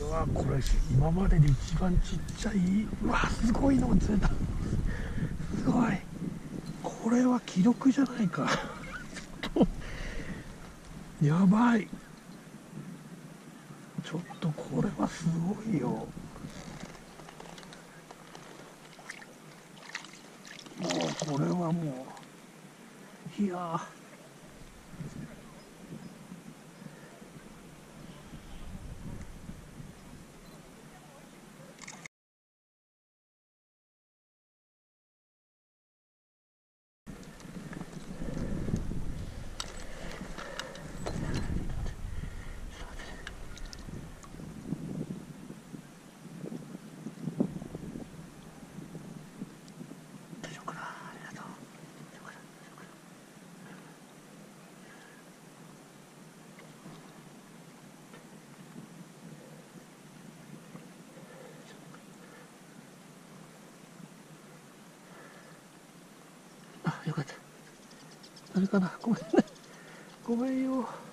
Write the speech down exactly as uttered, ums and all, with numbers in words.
うわこれ今までで一番ちっちゃい。うわすごいのが釣れた。すごい。これは記録じゃないか。やばい。ちょっとこれはすごいよ。もうこれはもういやー大丈夫かな。ありがとう。あ、よかった。あれかな。ごめんね。ごめんよ。